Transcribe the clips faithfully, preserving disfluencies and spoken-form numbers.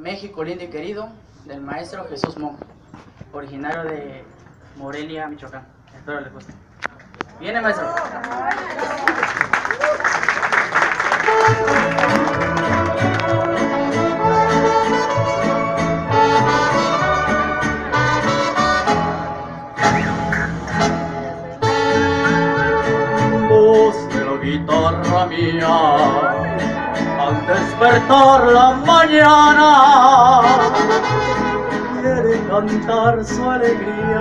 México lindo y querido, del maestro Jesús Monge, originario de Morelia, Michoacán. Espero les guste. ¿Viene, maestro? Voz de la guitarra mía, al despertar la mañana, quiere cantar su alegría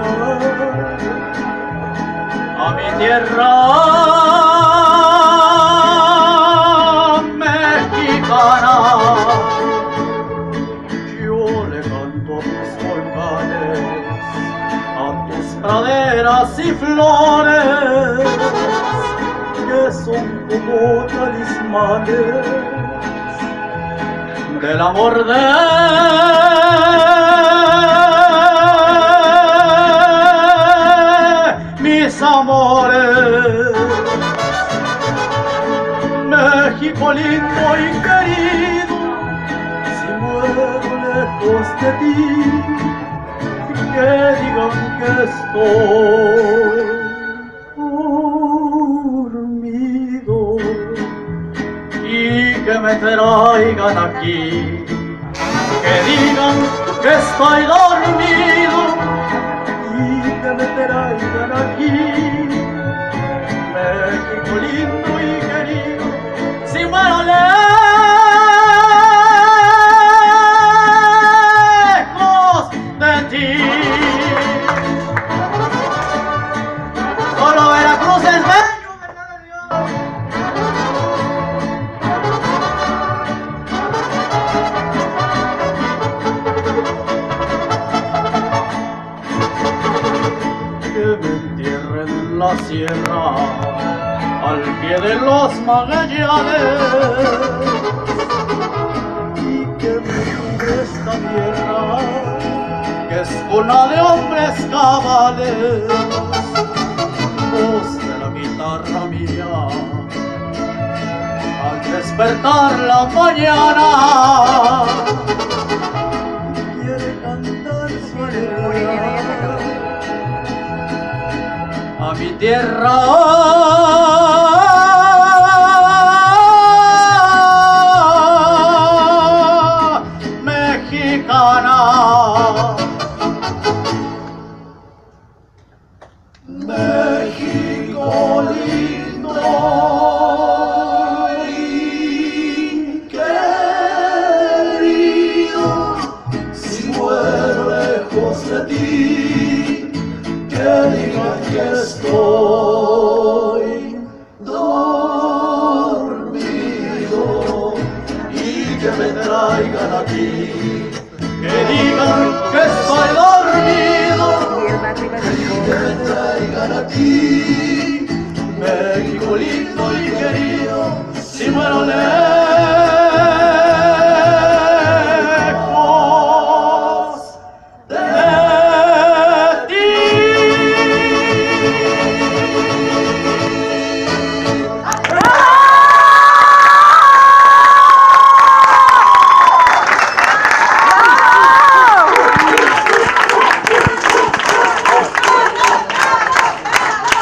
a mi tierra mexicana. Yo le canto a tus volcanes, a tus praderas y flores, que son como talismanes del amor de mis amores. México lindo y querido, si muero lejos de ti, que digan que estoy dormido y que me traigan aquí, que digan que estoy dormido y que me traigan aquí. México lindo y querido, si muero lejos de ti. Solo Veracruz es bello, ¿verdad de Dios? Que me entierren en la sierra, al pie de los Magallanes, y que me cubra esta tierra, que es cuna de hombres cabales. Voz de la guitarra mía, al despertar la mañana, quiere cantar su alegría a mi tierra mexicana. México lindo y querido, si muero lejos de ti, que digan que estoy dormido y que me traigan aquí, que digan que estoy dormido y que me traigan aquí. México lindo y querido,